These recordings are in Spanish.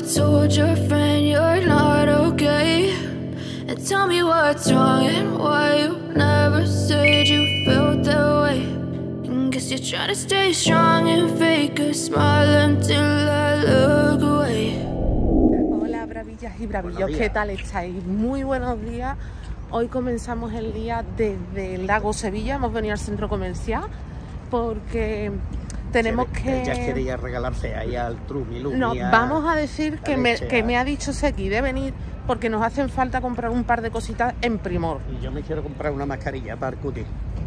told your friend you're not okay? And tell me what's wrong and why you never said you felt that way. And guess you're trying to stay strong and fake a smile until I look away. Hola bravillas y bravillos, ¿qué tal estáis? Muy buenos días. Hoy comenzamos el día desde el Lago Sevilla. Hemos venido al centro comercial porque tenemos que... Ella quería regalarse ahí al Trumilu. No, vamos a decir que me ha dicho Seki de venir porque nos hacen falta comprar un par de cositas en Primor. Y yo me quiero comprar una mascarilla para el cutis.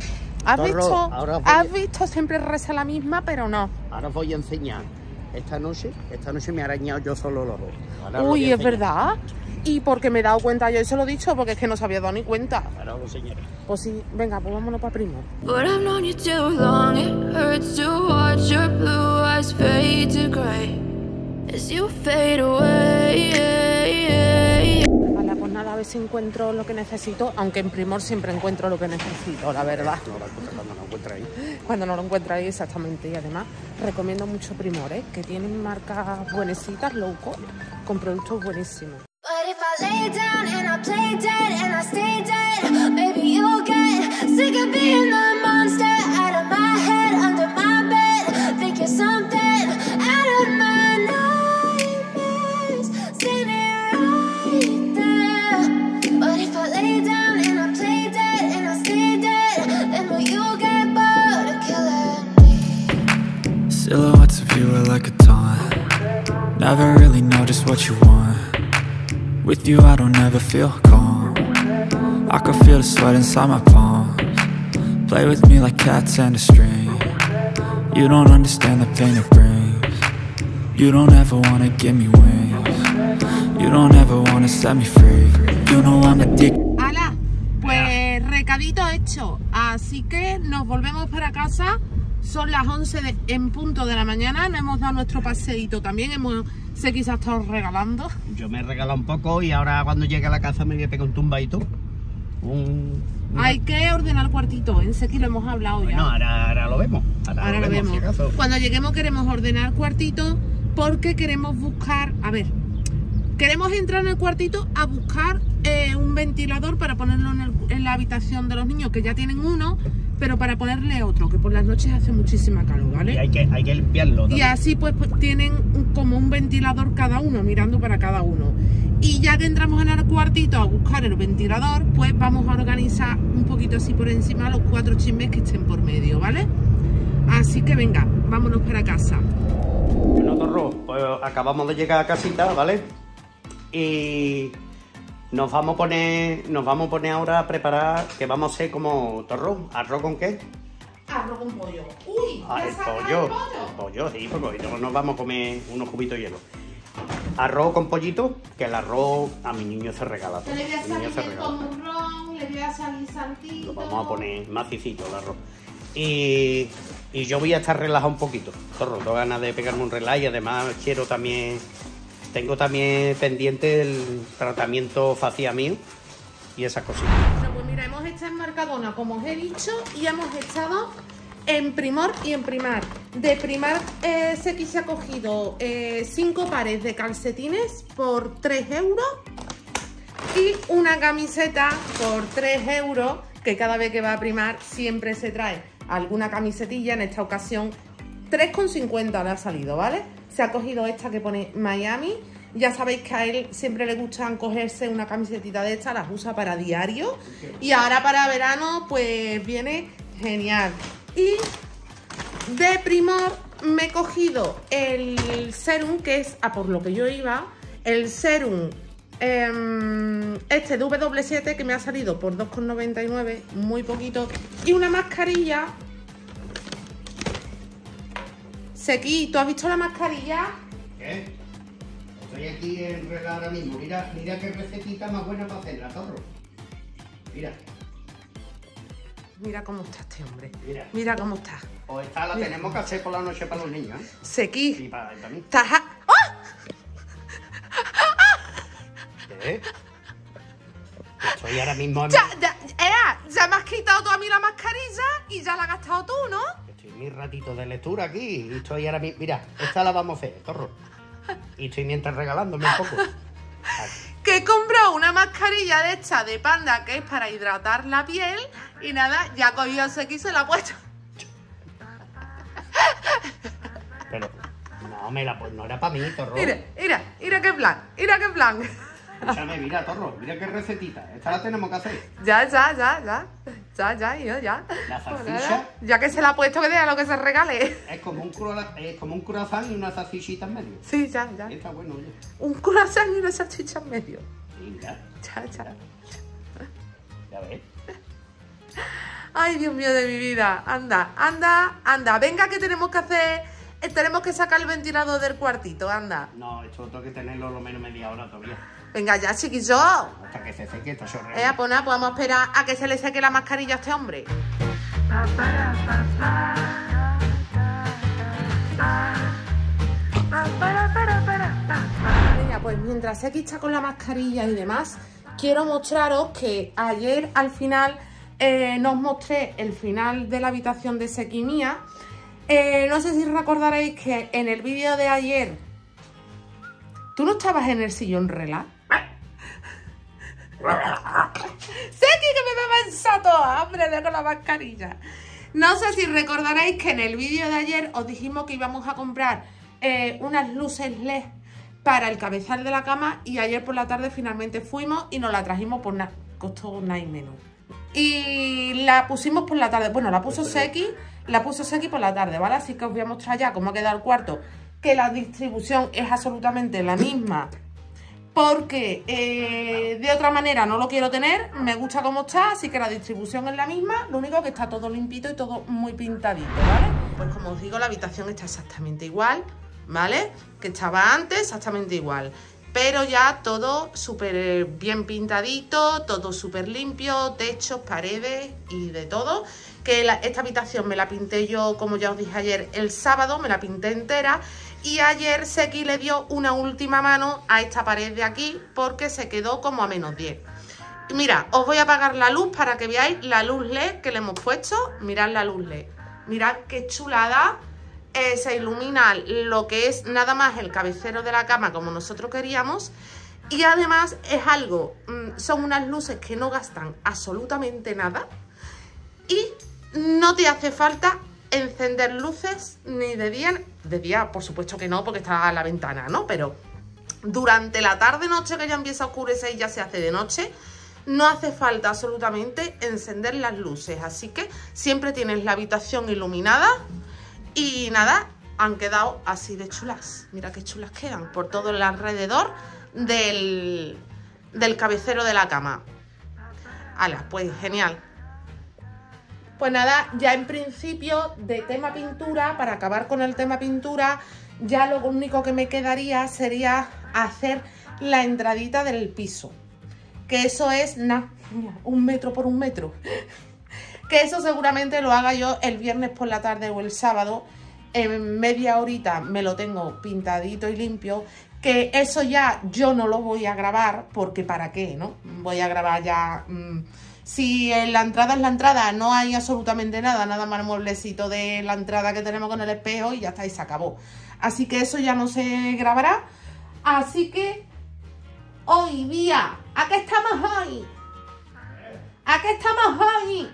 ¿Has visto? Siempre reza la misma, pero no. Ahora os voy a enseñar. Esta noche me he arañado yo solo los ojos. Uy, es verdad. Y porque me he dado cuenta, yo se lo he dicho porque es que no se había dado ni cuenta. Ahora lo enseñaré. Pues sí, venga, pues vámonos para Primor. But I've known you too long, it hurts to watch your blue eyes fade to grey as you fade away. Vale, pues nada, a ver si encuentro lo que necesito, aunque en Primor siempre encuentro lo que necesito, la verdad. No lo encuentro cuando lo encuentro ahí. Cuando no lo encuentro ahí, exactamente. Y además recomiendo mucho Primor, que tienen marcas buenecitas, low cost, con productos buenísimos. But if I lay down and I play dead and I stay dead, maybe you'll get sick of being the monster out of my head, under my bed. Think you're something out of my nightmares, standing right there. But if I lay down and I play dead and I stay dead, then will you get bored of killing me? Silhouettes of you are like a taunt. Never really know just what you want. With you I don't ever feel calm. I can feel the sweat inside my palms. Play with me like cats and a string. You don't understand the pain it brings. You don't ever wanna give me wings. You don't ever wanna set me free. You know I'm addicted. ¡Hala! Pues recadito hecho. Así que nos volvemos para casa. Son las 11 en punto de la mañana. Nos hemos dado nuestro paseíto también. Seki se ha estado regalando. Yo me he regalado un poco y ahora cuando llegue a la casa me voy a pegar un tumbadito. Hay que ordenar el cuartito, en Seki lo hemos hablado ya. No, ahora lo vemos. Ahora lo vemos. Si cuando lleguemos queremos ordenar el cuartito porque queremos buscar, queremos entrar en el cuartito a buscar un ventilador para ponerlo en la habitación de los niños, que ya tienen uno, pero para ponerle otro, que por las noches hace muchísima calor, ¿vale? Y hay que limpiarlo, ¿no? Y así pues tienen como un ventilador cada uno, mirando para cada uno. Y ya que entramos en el cuartito a buscar el ventilador, pues vamos a organizar un poquito así por encima los 4 chismes que estén por medio, ¿vale? Así que venga, vámonos para casa. Bueno, Torro, pues acabamos de llegar a casita, ¿vale? Y nos vamos a poner ahora a preparar, que vamos a hacer como Torro, ¿arroz con qué? Arroz con pollo. ¡Uy! El pollo, sí, porque hoy nos vamos a comer unos cubitos de hielo. Arroz con pollito, que el arroz a mi niño se regala todo. Le voy a salir con turrón, le voy a salir saltito. Lo vamos a poner macicito el arroz. Y yo voy a estar relajado un poquito. Zorro, tengo ganas de pegarme un relax y además tengo también pendiente el tratamiento facial mío y esas cositas. Bueno, pues mira, hemos estado en Mercadona, como os he dicho, y hemos estado en Primor y en Primar. De Primar Seki se ha cogido 5 pares de calcetines por 3 euros y una camiseta por 3 euros, que cada vez que va a Primar siempre se trae alguna camisetilla. En esta ocasión 3,50 le ha salido, ¿vale? Se ha cogido esta que pone Miami. Ya sabéis que a él siempre le gustan cogerse una camisetita de esta, las usa para diario. Y ahora para verano pues viene genial. Y de Primor me he cogido el serum, que es a por lo que yo iba. El serum este de W7, que me ha salido por 2,99, muy poquito. Y una mascarilla. Seki, ¿tú has visto la mascarilla? ¿Qué? Estoy aquí enredado ahora mismo. Mira qué recetita más buena para hacerla, Zorro. Mira cómo está este hombre. Mira cómo está. Pues esta la tenemos que hacer por la noche para los niños, ¿eh? Seki. Y para mí. ¿Estás ¿Qué? Estoy ahora mismo... Ya me has quitado tú a mí la mascarilla y ya la has gastado tú, ¿no? Estoy en mi ratito de lectura aquí y estoy ahora mismo... Mira, esta la vamos a hacer, Zorro. Y estoy mientras regalándome un poco. Que he comprado una mascarilla de esta de panda que es para hidratar la piel. Y nada, ya ha cogido Seki y se la ha puesto. Pero no era para mí, Torro. Mira qué plan, mira qué plan. Escúchame, mira, Torro, mira qué recetita. Esta la tenemos que hacer. Ya. La Pues salchicha nada, ya que se la ha puesto, que diga lo que se regale. es como un croissant y una salchichita en medio. Sí, ya. Está bueno, oye. Un croissant y una salchicha en medio. Mira, Ya. ya ves. Ay, Dios mío de mi vida. Anda. Venga, que tenemos que hacer. Tenemos que sacar el ventilador del cuartito, anda. No, esto tengo que tenerlo lo menos media hora todavía. Venga ya, chiquillo. Hasta que se seque esta chorrea. Pues nada, vamos a esperar a que se le seque la mascarilla a este hombre. Venga, pues mientras Seki está con la mascarilla y demás, quiero mostraros que ayer al final nos mostré el final de la habitación de Seki mía. No sé si recordaréis que en el vídeo de ayer tú no estabas en el sillón relax. Seki, que me va a pensar toda, hombre, de con la mascarilla. No sé si recordaréis que en el vídeo de ayer os dijimos que íbamos a comprar unas luces LED para el cabezal de la cama y ayer por la tarde finalmente fuimos y nos la trajimos por nada, costó nada y menos. Y la pusimos por la tarde, bueno, la puso Seki por la tarde, ¿vale? Así que os voy a mostrar ya cómo ha quedado el cuarto, que la distribución es absolutamente la misma. Porque de otra manera no lo quiero tener, me gusta cómo está, así que la distribución es la misma, lo único que está todo limpito y todo muy pintadito, ¿vale? Pues como os digo, la habitación está exactamente igual, ¿vale? Que estaba antes, exactamente igual. Pero ya todo súper bien pintadito, todo súper limpio, techos, paredes y de todo. Que esta habitación me la pinté yo, como ya os dije ayer, el sábado, me la pinté entera. Y ayer Seki le dio una última mano a esta pared de aquí porque se quedó como a -10. Y mira, os voy a apagar la luz para que veáis la luz LED que le hemos puesto. Mirad la luz LED. Mirad qué chulada. Se ilumina lo que es nada más el cabecero de la cama como nosotros queríamos. Y además es algo, son unas luces que no gastan absolutamente nada. Y no te hace falta encender luces ni de día por supuesto que no, porque está a la ventana, ¿no? Pero durante la tarde-noche, que ya empieza a oscurecer y ya se hace de noche, no hace falta absolutamente encender las luces. Así que siempre tienes la habitación iluminada y nada, han quedado así de chulas. Mira qué chulas quedan por todo el alrededor del cabecero de la cama. ¡Hala! Pues genial. Pues nada, ya en principio de tema pintura, para acabar con el tema pintura, ya lo único que me quedaría sería hacer la entradita del piso. Que eso es, nada, 1 metro por 1 metro. Que eso seguramente lo haga yo el viernes por la tarde o el sábado. En media horita me lo tengo pintadito y limpio. Que eso ya yo no lo voy a grabar, porque ¿para qué, no? Voy a grabar ya... Si en la entrada es la entrada, no hay absolutamente nada, nada más el mueblecito de la entrada que tenemos con el espejo y ya está, y se acabó. Así que eso ya no se grabará. Así que hoy día, ¿a qué estamos hoy? ¿A qué estamos hoy?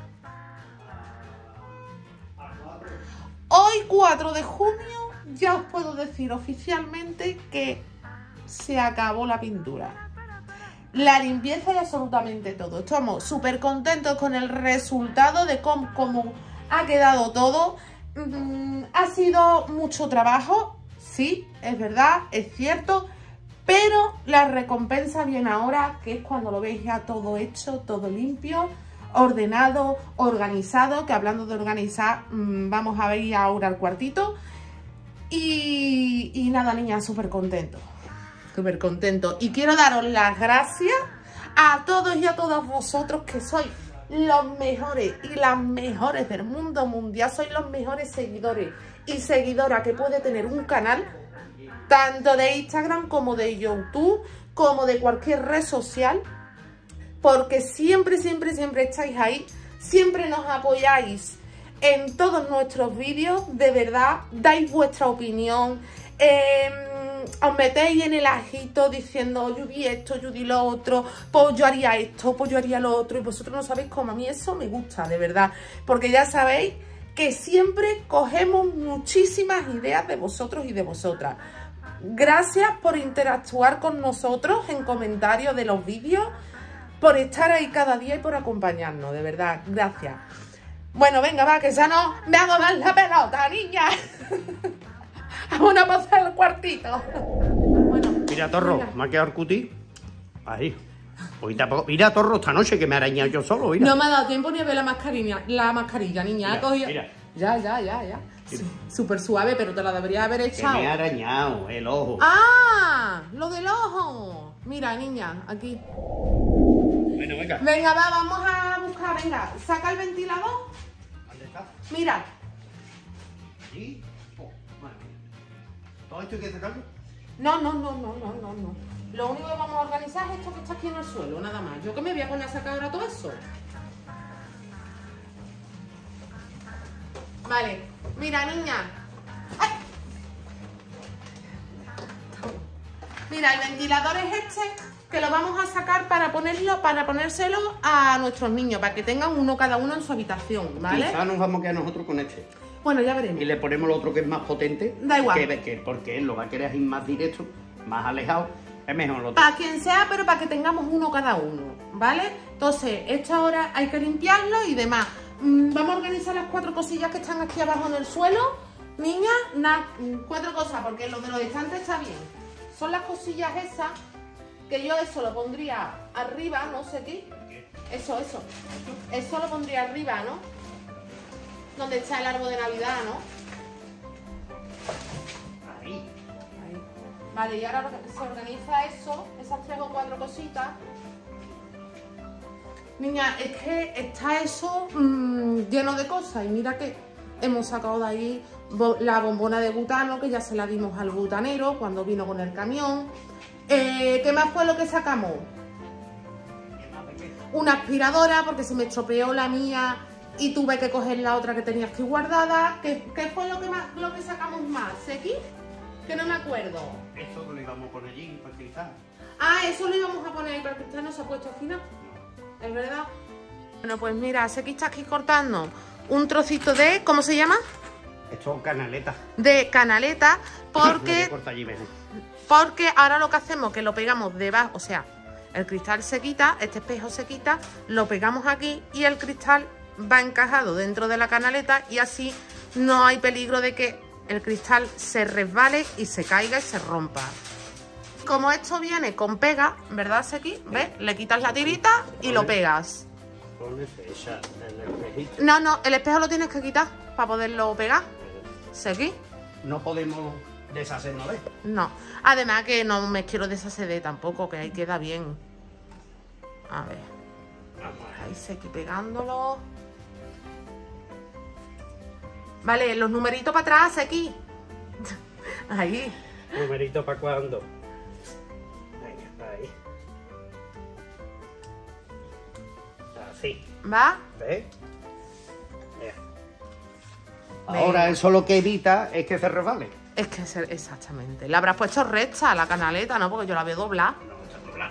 Hoy 4 de junio ya os puedo decir oficialmente que se acabó la pintura. La limpieza y absolutamente todo. Estamos súper contentos con el resultado de cómo ha quedado todo. Ha sido mucho trabajo, sí, es verdad, es cierto, pero la recompensa viene ahora, que es cuando lo veis ya todo hecho, todo limpio, ordenado, organizado, que hablando de organizar, vamos a ver ahora el cuartito. Y nada, niñas, súper contento. Súper contento. Y quiero daros las gracias a todos y a todas vosotros, que sois los mejores y las mejores del mundo mundial. Sois los mejores seguidores y seguidoras que puede tener un canal, tanto de Instagram como de YouTube, como de cualquier red social, porque siempre estáis ahí, siempre nos apoyáis en todos nuestros vídeos, de verdad, dais vuestra opinión, os metéis en el ajito diciendo yo vi esto, yo di lo otro, pues yo haría esto, pues yo haría lo otro, y vosotros no sabéis cómo. A mí eso me gusta, de verdad, porque ya sabéis que siempre cogemos muchísimas ideas de vosotros y de vosotras. Gracias por interactuar con nosotros en comentarios de los vídeos, por estar ahí cada día y por acompañarnos, de verdad, gracias. Bueno, venga, va, que ya no me hago más la pelota, niña. Vamos a pasar al cuartito. Bueno, Mira, Torro, venga. me ha quedado el cuti. Ahí. Hoy tampoco. Mira, Torro, esta noche que me he arañado yo solo, mira. No me ha dado tiempo ni a ver la mascarilla, niña. Mira, Ha cogido... mira. Ya. Súper suave, pero te la debería haber Que echado. me ha arañado el ojo. ¡Ah! Lo del ojo. Mira, niña, aquí. Bueno, venga. Venga, va, vamos a buscar, venga. Saca el ventilador. ¿Dónde está? Mira. ¿Allí? Oh, madre mía. ¿Todo esto hay que sacarlo? No. Lo único que vamos a organizar es esto que está aquí en el suelo, nada más. Yo que me voy a poner a sacar ahora todo eso. Vale, mira, niña. ¡Ay! Mira, el ventilador es este, que lo vamos a sacar para ponérselo a nuestros niños, para que tengan uno cada uno en su habitación, ¿vale? Quizá nos vamos a quedar nosotros con este. Bueno, ya veremos. Y le ponemos lo otro que es más potente. Da igual. Porque él lo va a querer ir más directo, más alejado. Es mejor lo otro. Para quien sea, pero para que tengamos uno cada uno, ¿vale? Entonces, esto ahora hay que limpiarlo y demás. Vamos a organizar las 4 cosillas que están aquí abajo en el suelo. Niña, 4 cosas, porque lo de los estantes está bien. Son las cosillas esas, que yo eso lo pondría arriba, no sé qué. Eso. Eso lo pondría arriba, ¿no? Donde está el árbol de Navidad, ¿no? Ahí. Ahí. Vale, y ahora se organiza eso, esas 3 o 4 cositas. Niña, es que está eso lleno de cosas. Y mira que hemos sacado de ahí la bombona de butano, que ya se la dimos al butanero cuando vino con el camión. ¿Qué más fue lo que sacamos? Una aspiradora, porque se me estropeó la mía y tuve que coger la otra que tenía aquí guardada. ¿Qué fue lo que sacamos más? ¿Aquí? Que no me acuerdo. Esto que lo íbamos a poner allí para cristal. Ah, eso lo íbamos a poner ahí, pero el cristal no se ha puesto al final. ¿Es verdad? Bueno, pues mira, Seki está aquí cortando un trocito de... ¿Cómo se llama? Esto es canaleta. De canaleta, Lo voy a porque cortar allí mejor. ahora lo que hacemos es que lo pegamos debajo, o sea, el cristal se quita, este espejo se quita, lo pegamos aquí y el cristal va encajado dentro de la canaleta y así no hay peligro de que el cristal se resbale y se caiga y se rompa. Como esto viene con pega, ¿verdad, Seki? ¿Ves? Le quitas la tirita y lo pegas. Pones esa en el espejito. No, el espejo lo tienes que quitar para poderlo pegar. ¿Seki? No podemos deshacernos de él. No. Además que no me quiero deshacer de tampoco, que ahí queda bien. A ver. Ahí Seki pegándolo. Vale, los numeritos para atrás, Seki. Ahí. Numerito para cuando. Venga, ahí. Así. ¿Va? ¿Ves? Mira. Venga. Ahora eso lo que evita es que se resbale. Es que exactamente. Le habrás puesto recta a la canaleta, ¿no? Porque yo la veo doblada. No, está doblado.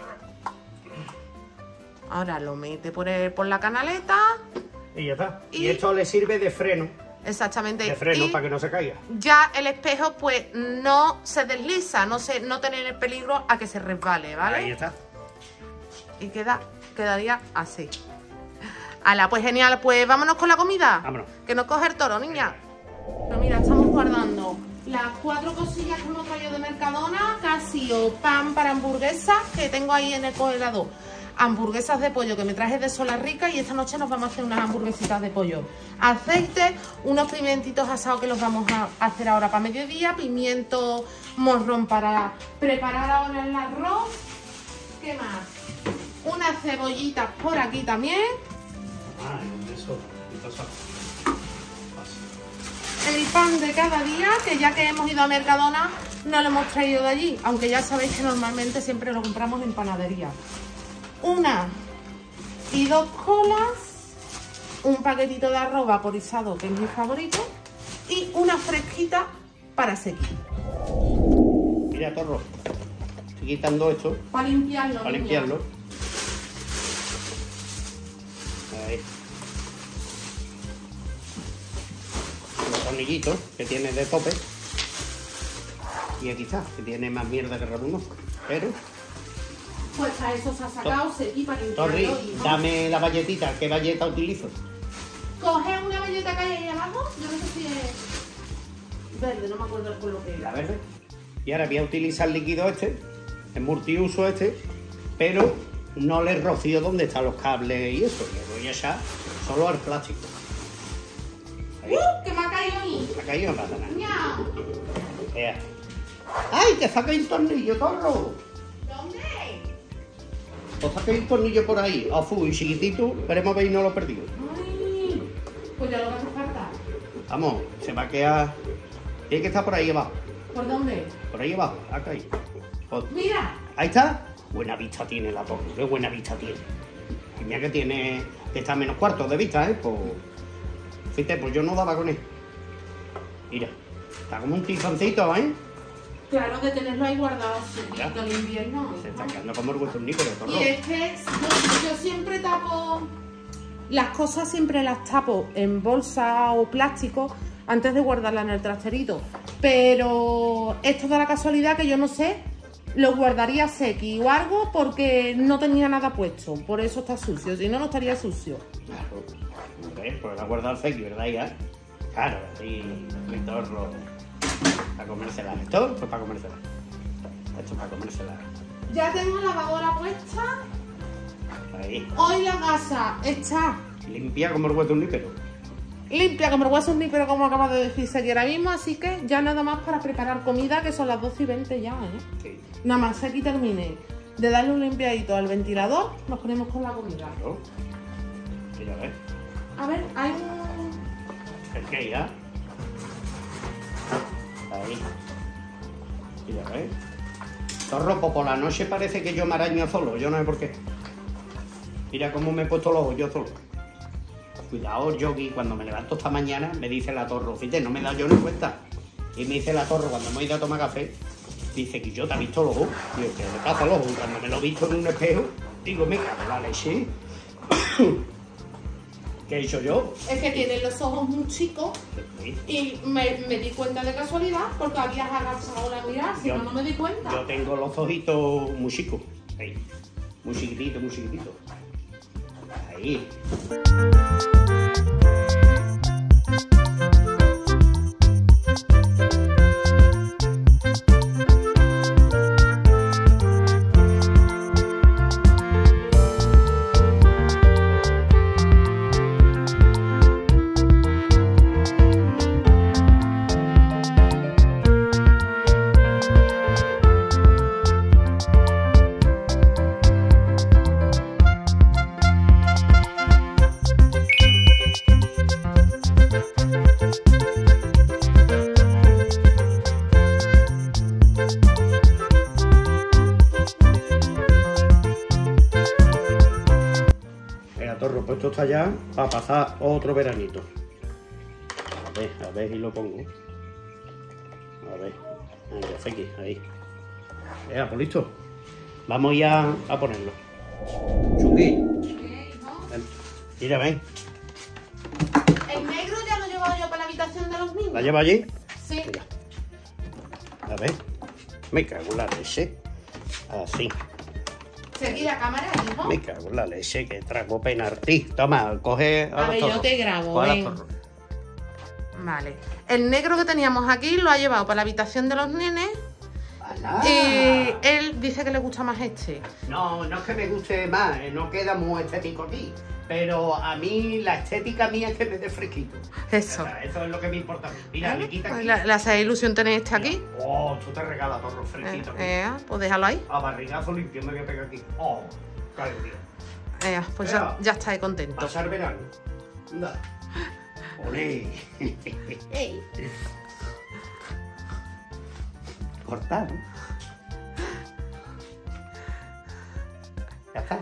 Ahora lo mete por la canaleta. Y ya está. Y- Y esto le sirve de freno. Exactamente. De freno Y para que no se caiga. ya el espejo pues no se desliza, no tener el peligro a que se resbale, ¿vale? Ahí está. Y quedaría así. Ala, pues genial, pues vámonos con la comida. Vámonos. Que nos coge el toro, niña. Pero mira, estamos guardando las 4 cosillas que hemos traído de Mercadona, casi o pan para hamburguesas que tengo ahí en el congelador. Hamburguesas de pollo que me traje de Sola Rica y esta noche nos vamos a hacer unas hamburguesitas de pollo. Aceite, unos pimientitos asados que los vamos a hacer ahora para mediodía, pimiento morrón para preparar ahora el arroz. ¿Qué más? Unas cebollitas por aquí también. Ay, eso. El pan de cada día, que ya que hemos ido a Mercadona, no lo hemos traído de allí. Aunque ya sabéis que normalmente siempre lo compramos en panadería. 1 y 2 colas. Un paquetito de arroz vaporizado, que es mi favorito. Y una fresquita para Seki. Mira, Torro. Estoy quitando esto Para limpiarlo. para niña. limpiarlo. Ahí. Los tornillitos que tiene de tope. Y aquí está, que tiene más mierda que Ramuno. Pero, Pues a eso se ha sacado Seki para Torri, limpiarlo. hijo. dame la valletita. ¿Qué valleta utilizo? Coge una galleta que hay ahí abajo. Yo no sé si es verde, no me acuerdo con lo que La era. verde. Y ahora voy a utilizar el líquido este, el multiuso este, pero no le rocío donde están los cables y eso. Le voy a echar solo al plástico. Ahí. Que me ha caído ahí. Ha caído en nada. Ñao. Vea. ¡Ay, que saqué un tornillo, Torro! ¿Dónde? Pues saqué un tornillo por ahí, y chiquitito, esperemos a ver y no lo he perdido. Ay, pues ya lo que hace falta. Vamos, se va a quedar... Tiene que estar por ahí abajo. ¿Por dónde? Por ahí abajo, acá ahí. Pues, Mira. ahí está. Buena vista tiene la torre, qué buena vista tiene. Ya que tiene... que está a menos cuartos de vista, pues... Fíjate, pues yo no daba con él. Mira, está como un tizoncito, ¿eh? Claro, de tenerlo ahí guardado Ya. todo el invierno. Se hijo. está quedando como el guaturnícola, Torro. Y es que yo siempre tapo las cosas, siempre las tapo en bolsa o plástico antes de guardarlas en el trasterito. Pero esto da la casualidad que yo no sé, lo guardaría Seki o algo porque no tenía nada puesto. Por eso está sucio, si no, no estaría sucio. Claro. ¿Ves? Pues la ha guardado el Feki, ¿verdad, ya? Claro, y mi Torro... Para comérsela. Esto, pues para comérsela. Esto es para comérsela. Ya tengo la lavadora puesta. Ahí. Hoy la gasa está Limpia como el guaturníquero. limpia como el hueso pero como acaba de decir Seki ahora mismo, así que ya nada más para preparar comida, que son las 12:20 ya, ¿eh? Sí. Nada más Seki termine de darle un limpiadito al ventilador, nos ponemos con la comida. Claro. Mira, a ver. A ver, hay un... ¿El qué ya? Ahí. Mira, a ver. Torro, pues por la noche parece que yo me araño solo, yo no sé por qué. Mira cómo me he puesto los ojos yo solo. Cuidado, Yogi, cuando me levanto esta mañana me dice la Torro, fíjate, no me da yo ni cuenta. Y me dice la Torro cuando hemos ido a tomar café, dice que yo te he visto los ojos. Digo, ¿qué le pasa a los ojos? Cuando me lo he visto en un espejo, digo, me cago en la leche. ¿Qué he hecho yo? Es que tienen los ojos muy chicos Sí. y me di cuenta de casualidad porque habías agachado la mirada, si Yo- no, no me di cuenta. Yo tengo los ojitos muy chicos. Ahí. Muy chiquititos, muy chiquititos. Ahí. Venga, Torro, pues esto está ya para pasar otro veranito. A ver si lo pongo. A ver. Venga, Feki, ahí. Venga, pues listo. Vamos ya a ponerlo. Chugui, ven. Mira, ven. El negro ya lo he llevado yo para la habitación de los niños. ¿La lleva allí? Sí. Venga. A ver. Me cago en la leche. Así. Seguí la cámara, hijo. Me cago en la leche, que trago penalti. Toma, coge A ver, yo Torro. te grabo, Coge a ven. Torro. Vale. El negro que teníamos aquí lo ha llevado para la habitación de los nenes ¡Hala! y él dice que le gusta más este. No, no es que me guste más, no queda muy estético aquí. Pero a mí, la estética mía es que me dé fresquito. Eso. O sea, eso es lo que me importa a mí. Mira, le quita aquí. Le hace ilusión tener este aquí. Oh, tú te regalas Torro fresquito. aquí. Pues déjalo ahí. A barrigazo limpio me voy a pegar aquí. Oh, qué alegría. Pues Vea. ya está contento. Pasar verano. Anda. Olé. Cortar, ¿no? Ya está.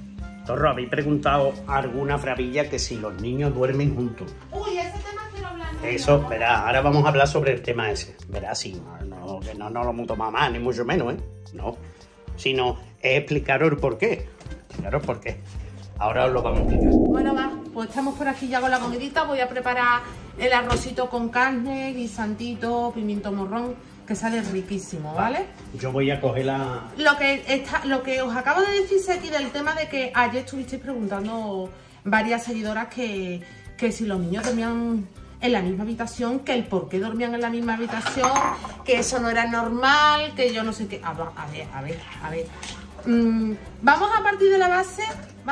Torro, habéis preguntado alguna fravilla que si los niños duermen juntos. Uy, ese tema quiero hablar Eso, verás, ahora vamos a hablar sobre el tema ese. Verás, sí, que no lo hemos tomado más, ni mucho menos, ¿eh? No, sino es explicaros el por qué. Explicaros por qué. Ahora os lo vamos a explicar. Bueno, va, pues estamos por aquí ya con la comidita. Voy a preparar el arrocito con carne, guisantito, pimiento morrón, que sale riquísimo, ¿vale? Yo voy a coger la... Lo que os acabo de decir aquí del tema de que ayer estuvisteis preguntando varias seguidoras que si los niños dormían en la misma habitación, que el por qué dormían en la misma habitación, que eso no era normal, que yo no sé qué... A ver. Vamos a partir de la base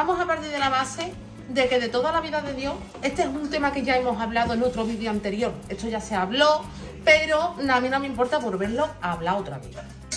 de que de toda la vida de Dios, este es un tema que ya hemos hablado en otro vídeo anterior, esto ya se habló, pero a mí no me importa volverlo a hablar otra vez.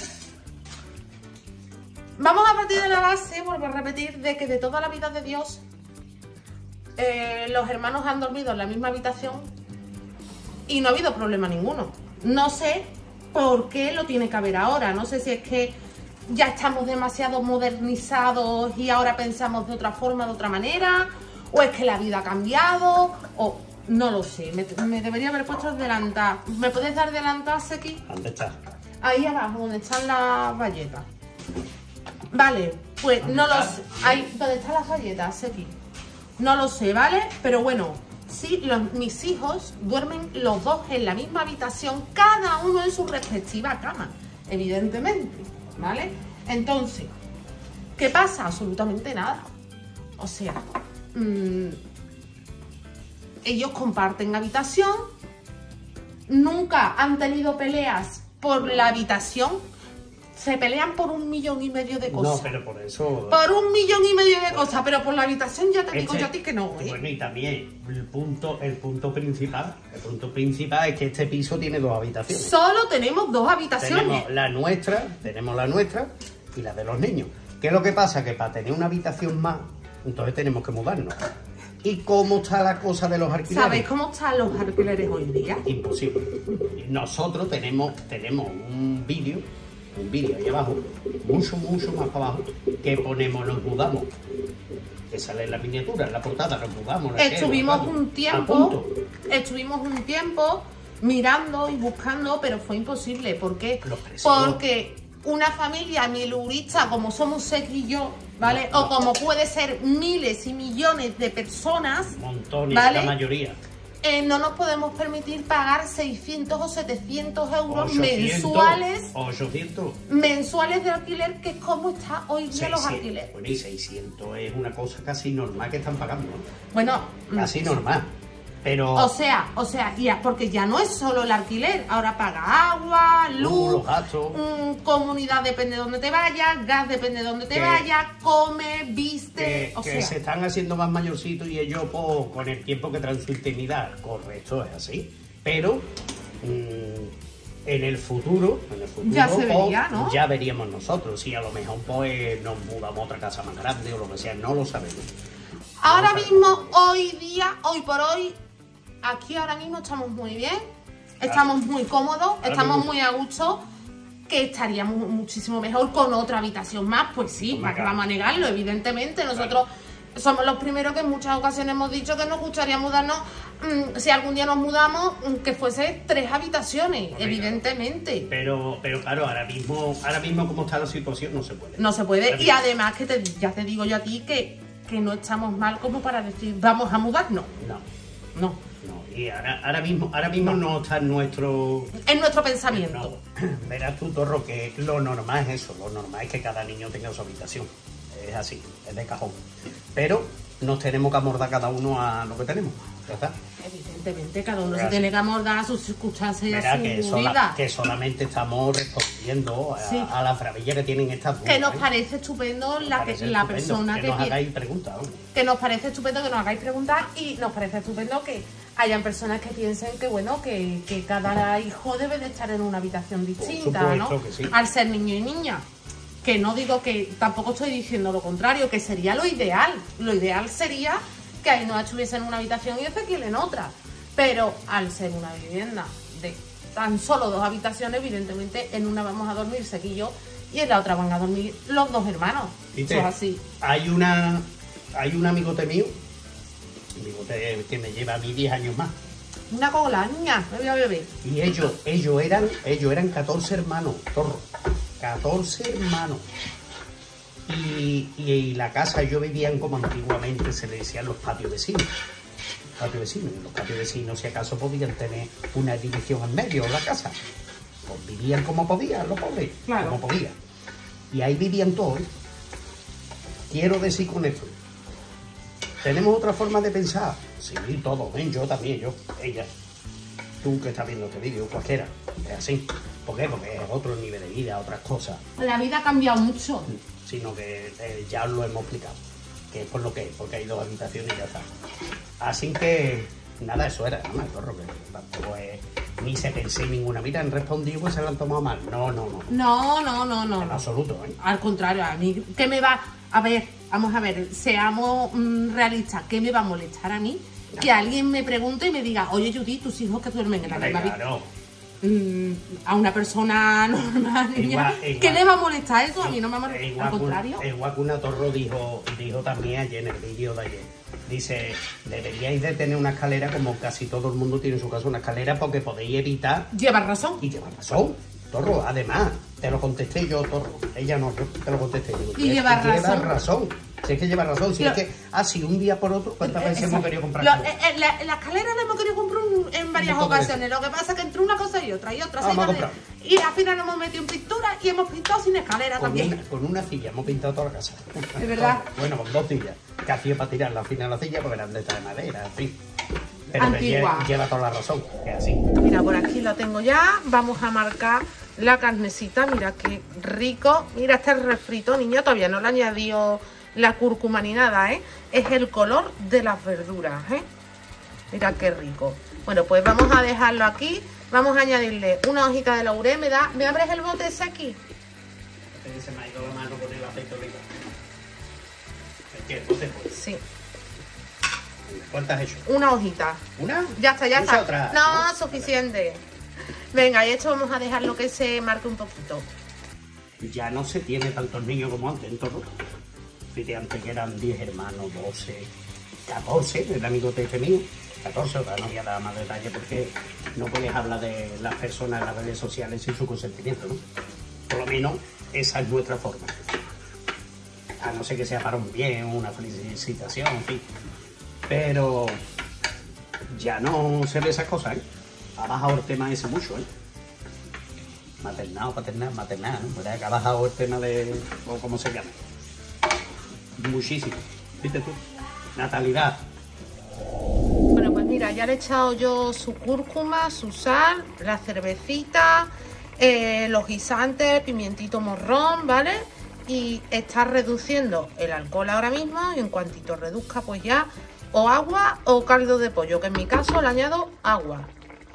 Vamos a partir de la base, vuelvo a repetir, de que de toda la vida de Dios, los hermanos han dormido en la misma habitación y no ha habido problema ninguno. No sé por qué lo tiene que haber ahora, no sé si es que ya estamos demasiado modernizados y ahora pensamos de otra forma, de otra manera, o es que la vida ha cambiado, o no lo sé. Me debería haber puesto el delantal. ¿Me puedes dar delantal, Seki? ¿Dónde está? Ahí abajo, donde están las galletas. Vale, pues no lo sé. Ahí, donde están las galletas, Seki. No lo sé, ¿vale? Pero bueno, sí, mis hijos duermen los dos en la misma habitación, cada uno en su respectiva cama, evidentemente, ¿vale? Entonces, ¿qué pasa? Absolutamente nada. O sea, ellos comparten habitación, nunca han tenido peleas por la habitación. Se pelean por 1,5 millones de cosas. No, pero por eso... Por 1,5 millones de cosas, pero por la habitación ya te digo yo a ti que no, ¿eh? Bueno, y también el punto principal es que este piso tiene 2 habitaciones. Solo tenemos 2 habitaciones. Tenemos la nuestra y la de los niños. ¿Qué es lo que pasa? Que para tener una habitación más, entonces tenemos que mudarnos. ¿Y cómo está la cosa de los alquileres? ¿Sabéis cómo están los alquileres hoy en día? Imposible. Nosotros tenemos un vídeo ahí abajo, mucho más para abajo, que ponemos, nos mudamos, que sale en la miniatura, en la portada, nos mudamos. Estuvimos un tiempo mirando y buscando, pero fue imposible. ¿Por qué? Porque una familia milurista como somos Seki y yo, ¿vale? O como puede ser miles y millones de personas, montones, ¿vale? La mayoría. No nos podemos permitir pagar 600 o 700 euros 800 mensuales de alquiler, que es como está hoy día los alquileres. Bueno, y 600 es una cosa casi normal que están pagando. Bueno, casi normal. Pero... O sea, porque ya no es solo el alquiler, ahora paga agua, luz, los gastos, comunidad depende de dónde te vayas, gas depende de dónde te vayas, come, viste, que se están haciendo más mayorcitos y ellos con el tiempo que traen su intimidad, correcto, es así, pero en el futuro ya se vería, ¿no? Ya veríamos nosotros, si a lo mejor pues nos mudamos a otra casa más grande o lo que sea, no lo sabemos. Ahora mismo, hoy por hoy, aquí ahora mismo estamos muy bien, estamos muy cómodos, estamos muy a gusto, que estaríamos muchísimo mejor con otra habitación más, pues sí, ¿para qué vamos a negarlo? Evidentemente, nosotros somos los primeros que en muchas ocasiones hemos dicho que nos gustaría mudarnos, si algún día nos mudamos, que fuese 3 habitaciones, evidentemente. Pero claro, ahora mismo como está la situación, no se puede. No se puede, y además que ya te digo yo a ti que no estamos mal como para decir vamos a mudarnos. No. Y ahora mismo no está en nuestro pensamiento. No. Verás tú, Torro, que lo normal es eso. Lo normal es que cada niño tenga su habitación. Es así, es de cajón. Pero nos tenemos que amordar cada uno a lo que tenemos. ¿Ya está? Evidentemente, cada uno se tiene que amordar a sus circunstancias y a su vida. Que solamente estamos respondiendo a la maravilla que tienen estas dudas. Que nos parece estupendo la persona que nos hagáis preguntas. Que nos parece estupendo que nos hagáis preguntas, y nos parece estupendo que hayan personas que piensen que bueno, que cada hijo debe de estar en una habitación distinta, ¿no? Que sí. Al ser niño y niña. Que no digo que, tampoco estoy diciendo lo contrario, que sería lo ideal. Lo ideal sería que Ainhoa estuviese en una habitación y Ezequiel en otra. Pero al ser una vivienda de tan solo 2 habitaciones, evidentemente en una vamos a dormir Seki y yo, y en la otra van a dormir los 2 hermanos. Eso es así. Hay un amigote mío, que me lleva a mí 10 años más, Una colaña, me voy a beber. Y ellos eran 14 hermanos, Torro. 14 hermanos. Y la casa, ellos vivían como antiguamente se le decían los patios vecinos. Los patios vecinos, si acaso podían tener una división en medio de la casa. Pues vivían como podían, los pobres, claro, como podían. Y ahí vivían todos. Quiero decir con esto, ¿tenemos otra forma de pensar? Sí, todos, ¿ven? Yo también, ella. Tú que estás viendo este vídeo, cualquiera, es así. ¿Por qué? Porque es otro nivel de vida, otras cosas. La vida ha cambiado mucho. Sino que ya os lo hemos explicado. Que es por lo que es, porque hay 2 habitaciones y ya está. Así que, nada, eso era, nada más, Torro, que tampoco es, ni se pensé en ninguna. Mira, han respondido pues se lo han tomado mal. No. No. En absoluto, ¿eh? Al contrario, a mí, ¿qué me va? A ver, vamos a ver, seamos realistas. ¿Qué me va a molestar a mí? Que alguien me pregunte y me diga, oye, Judith, tus hijos que duermen en la misma habitación. A una persona normal, ¿qué le va a molestar eso? A mí no me va a molestar, al contrario. El Guacuna Torro dijo también ayer en el vídeo de ayer. Dice, deberíais de tener una escalera como casi todo el mundo tiene en su casa una escalera porque podéis evitar... Llevar razón. Y llevar razón, Torro, además, te lo contesté yo, Torro. Ella no, yo te lo contesté yo. Y llevar razón. Llevar razón. Si es que lleva razón, si es que así un día por otro, ¿cuántas veces hemos querido comprar? La escalera la hemos querido comprar en varias ocasiones. Lo que pasa es que entre una cosa y otra, y al final hemos metido en pintura y hemos pintado sin escalera también. Con una silla hemos pintado toda la casa. Es verdad. Bueno, con 2 sillas. Que hacía para tirarla al final la silla porque eran de esta de madera, en fin. Pero antigua. Lleva toda la razón, es así. Mira, por aquí lo tengo ya. Vamos a marcar la carnecita. Mira qué rico. Mira, este refrito, niño, todavía no le he añadido la cúrcuma ni nada, ¿eh? Es el color de las verduras, ¿eh? Mira qué rico. Bueno, pues vamos a dejarlo aquí. Vamos a añadirle una hojita de laurel. ¿Me abres el bote ese aquí? Se me ha ido la mano con el aceite de oliva. ¿El bote? Sí. ¿Cuántas has hecho? Una hojita. ¿Una? Ya está. Otra, no, suficiente. Venga, y esto vamos a dejarlo que se marque un poquito. Ya no se tiene tantos niños como antes, en todo. Fíjate, antes que eran 10 hermanos, 12, 14, el amigo de este mío. 14, no voy a dar más detalle porque no puedes hablar de las personas en las redes sociales sin su consentimiento, ¿no? Por lo menos esa es nuestra forma. A no ser que sea para un bien, una felicitación, en fin. Pero ya no se ve esas cosas, ¿eh? Ha bajado el tema ese mucho, ¿eh? Maternal, paternal, ¿no? ¿Verdad? Que ha bajado el tema de... o cómo se llama. Muchísimo. ¿Viste tú? Natalidad. Bueno, pues mira, ya le he echado yo su cúrcuma, su sal, la cervecita, los guisantes, pimientito morrón, ¿vale? Y está reduciendo el alcohol ahora mismo y en cuantito reduzca pues ya o agua o caldo de pollo, que en mi caso le añado agua.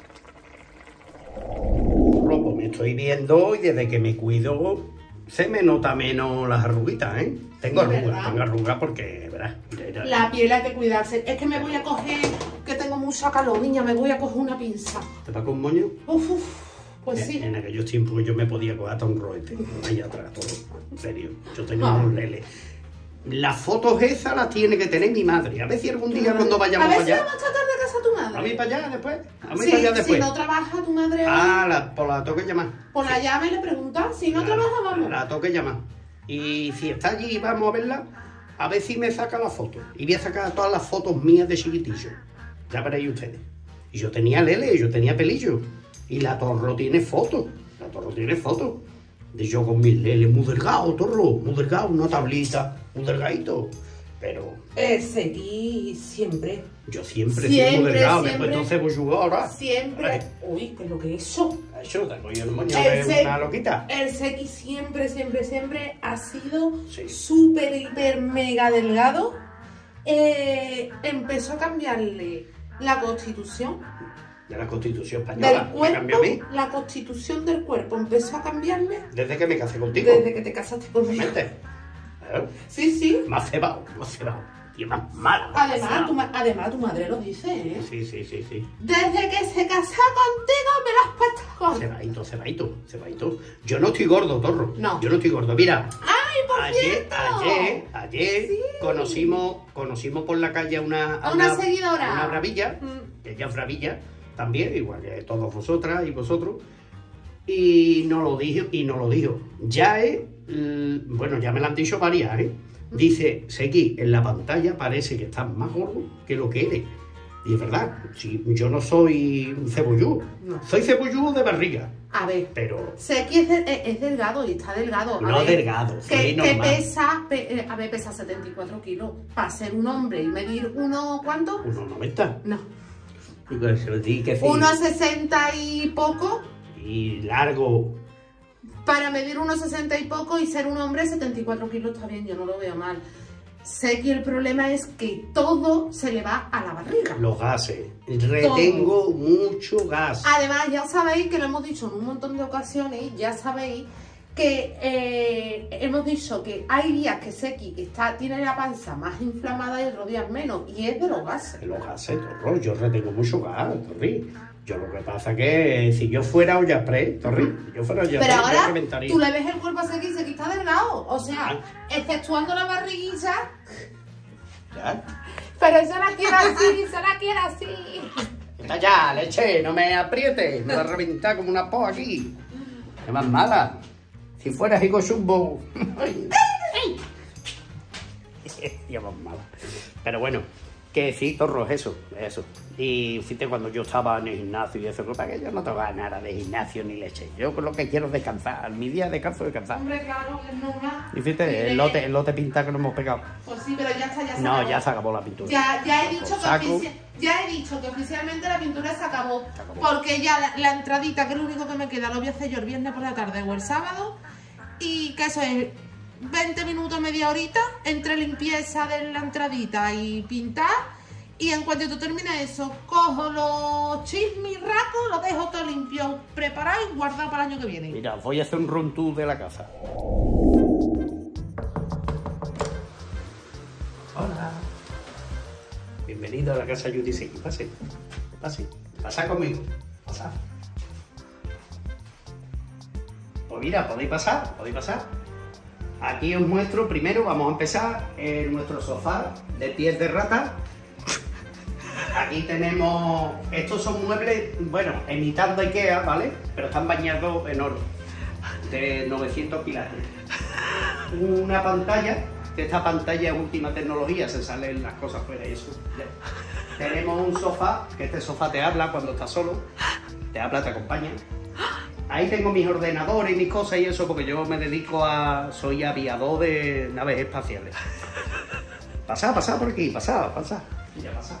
Pues me estoy viendo y desde que me cuido se me nota menos las arruguitas, ¿eh? Tengo arrugas porque, ¿verdad? La piel hay que cuidarse. Es que me voy a coger, que tengo mucha calor, niña, me voy a coger una pinza. ¿Te va con moño? Uf, pues sí. En aquellos tiempos yo me podía coger hasta un roete, ahí atrás, todo. En serio, yo tenía unos leles. Las fotos esas las tiene que tener mi madre. A ver si algún día cuando vayamos para allá... A ver si vamos a estar de casa tu madre. ¿A mí para allá después? ¿A mí sí, para allá después? Si no trabaja tu madre... Pues la tengo que llamar. Pues la llama y le pregunta. Si no trabaja, vamos. La tengo que llamar. Y si está allí, vamos a verla, a ver si me saca la foto. Y voy a sacar todas las fotos mías de chiquitillo. Ya veréis ustedes. Y yo tenía lele, yo tenía pelillo. Y la Torro tiene fotos. La Torro tiene fotos. De yo con mis leles, muy delgado, Torro. Muy delgado, una tablita, muy delgadito. Pero... seguí siempre. Yo siempre muy delgado. Después entonces voy a jugar ahora. Siempre. Ay. Uy, ¿qué es lo que es eso? Eso, te cogió el moño de una loquita. El Seki siempre ha sido súper, hiper, mega delgado. Empezó a cambiarle la constitución. De la Constitución Española. Del cuerpo, la constitución del cuerpo empezó a cambiarme. Desde que me casé contigo. Desde que te casaste conmigo. Sí. Más cebado. Y más malo. Además, tu madre lo dice, ¿eh? Sí. Desde que se casó contigo me lo has puesto gordo. Cebaito. Yo no estoy gordo, Torro. No. Yo no estoy gordo. Mira. ¡Ay, por cierto! Ayer sí. conocimos por la calle a una seguidora. A una bravilla. Ella es bravilla. también, igual que todos vosotras y vosotros. Y nos lo dijo. Ya es, bueno, ya me lo han dicho varias, ¿eh? Dice, Seki, en la pantalla parece que estás más gordo que lo que eres. Y es verdad, si yo no soy un cebollú, No. soy cebollú de barriga. A ver, Pero Seki es delgado y está delgado. no delgado, soy normal. A ver, pesa 74 kilos. Para ser un hombre y medir uno, ¿cuánto? 1,90. No. Y pues, sí, que sí. 1,60 y poco. Y largo. Para medir 1,60 y poco y ser un hombre, 74 kilos está bien, yo no lo veo mal. Sé que el problema es que todo se le va a la barriga. Los gases. Retengo mucho gas. Además, ya sabéis que lo hemos dicho en un montón de ocasiones, ya sabéis que hemos dicho que hay días que Seki tiene la panza más inflamada y otros días menos, y es de los gases. Los gases, Torro, yo retengo mucho gas, Torri. Yo lo que pasa que si yo fuera Ollapre, Torri, si yo fuera Ollapre, Pero yo ahora reventaría. tú le ves el cuerpo a Seki está delgado, o sea, exceptuando la barriguilla. Ya. Pero eso la quiero así, se la quiero así. Está ya, leche, no me aprietes, me va a reventar como una po aquí. Es más mala. Si fueras Higo Chumbo. Ya más mala. Pero bueno, que sí, Torro, eso. Y fíjate, cuando yo estaba en el gimnasio y eso, para que yo no tocaba nada de gimnasio ni leche. Yo con lo que quiero es descansar. Mi día de descanso es descansar. Hombre, claro, es normal. Y fíjate, el lote pinta que no hemos pegado. Pues sí, pero ya está, ya se No, acabó. ya se acabó la pintura. Ya he dicho Saco. ya he dicho que oficialmente la pintura se acabó. Se acabó. Porque ya la entradita, que es lo único que me queda, lo voy a hacer yo el viernes por la tarde o el sábado. Y que eso es 20 minutos, media horita, entre limpieza de la entradita y pintar. Y en cuanto tú termines eso, cojo los chismirracos, los dejo todo limpio, preparado y guardado para el año que viene. Mira, voy a hacer un run tour de la casa. Hola. Bienvenido a la casa Judy Seki. Pase. Pasa conmigo. Pasa. Pues mira, podéis pasar. Aquí os muestro, primero vamos a empezar en nuestro sofá de piel de rata. Aquí tenemos, estos son muebles, bueno, imitando Ikea, ¿vale? Pero están bañados en oro, de 900 pilares. Una pantalla, que esta pantalla es última tecnología, se salen las cosas fuera y eso. Tenemos un sofá, que este sofá te habla cuando estás solo, te habla, te acompaña. Ahí tengo mis ordenadores y mis cosas y eso, porque yo me dedico soy aviador de naves espaciales. Pasa por aquí, pasa. Ya pasa.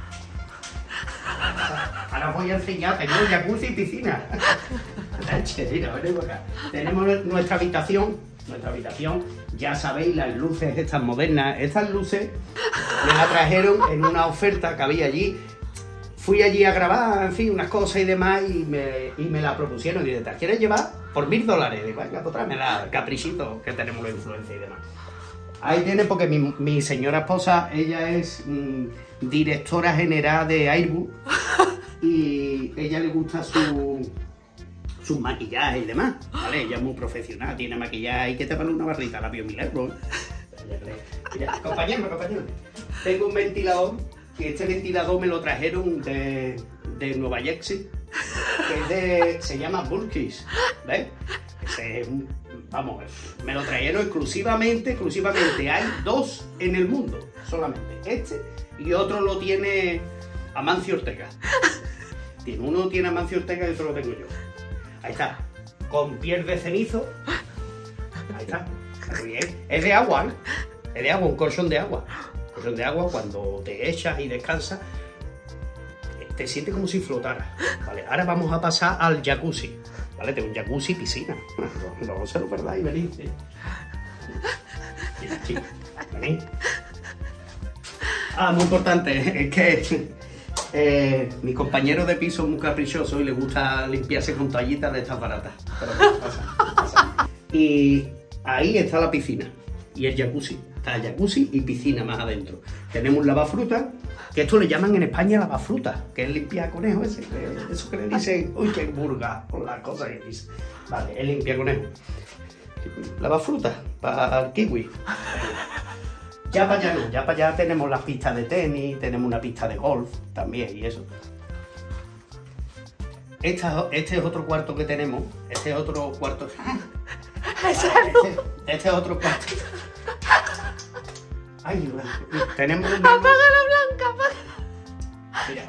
Ahora os voy a enseñar, tengo jacuzzi y piscina. Mira, venimos acá. Tenemos nuestra habitación, ya sabéis, las luces estas modernas. Estas luces me las trajeron en una oferta que había allí. Fui allí a grabar, en fin, unas cosas y demás, y me la propusieron. Y ¿te quieres llevar? Por $1000. Digo, venga, pues tráemela, caprichito, que tenemos la influencia y demás. Ahí tiene, porque mi señora esposa, ella es directora general de Airbus y ella le gusta su maquillaje y demás, ¿vale? Ella es muy profesional, tiene maquillaje y que te vale una barrita, la vio $1000. Mira, compañero, tengo un ventilador, que este ventilador me lo trajeron de Nueva Jersey, que se llama Burkis, ¿ves? Ese es vamos, me lo trajeron exclusivamente, hay 2 en el mundo, solamente, este y otro lo tiene Amancio Ortega. Uno tiene Amancio Ortega y otro lo tengo yo. Ahí está, con piel de cenizo. Ahí está, muy bien. Es de agua, ¿eh? Es de agua, un colchón de agua. Colchón de agua, cuando te echas y descansas, te sientes como si flotara. Vale, ahora vamos a pasar al jacuzzi. Vale, tengo un jacuzzi y piscina. No se lo perdáis, venid. Mira, chicos, venid. Muy importante, es que mi compañero de piso es muy caprichoso y le gusta limpiarse con toallitas de estas baratas. Pero pasa. Y ahí está la piscina y el jacuzzi. Está el jacuzzi y piscina más adentro. Tenemos un lavafrutas, que esto le llaman en España lavafrutas, que es limpiar conejo ese, eso que le dicen, uy, qué burga, con las cosas que dice. Vale, es limpiar conejo. Lavafrutas, para el kiwi. Ya para allá no, ya para allá tenemos las pistas de tenis, tenemos una pista de golf también y eso. este es otro cuarto que tenemos. Este es otro cuarto. Este es otro cuarto. Ay, tenemos un... ¡Apaga la blanca! ¡Apaga! Mira,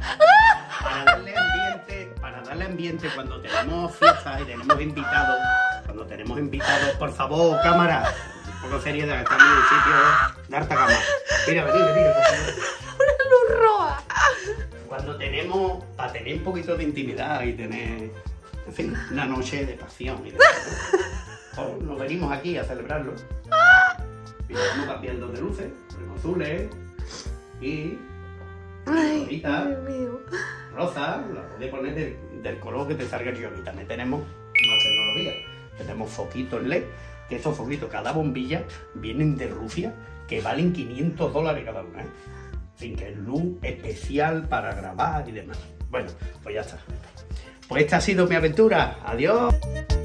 para darle ambiente cuando tenemos fiestas y tenemos invitados, por favor, cámara, un poco seriedad, estamos en un sitio de harta cama. Mira, vení, por favor. ¡Una luz roja! Cuando tenemos, para tener un poquito de intimidad y tener, en fin, una noche de pasión y de pues nos venimos aquí a celebrarlo. Y vamos cambiando de luces, ponemos azules y bonitas, rosa, la podéis poner del color que te salga yo. Y también tenemos más tecnología. Tenemos foquitos LED, que esos foquitos, cada bombilla, vienen de Rusia, que valen $500 cada una, ¿eh? En fin, que es luz especial para grabar y demás. Bueno, pues ya está. Pues esta ha sido mi aventura. Adiós.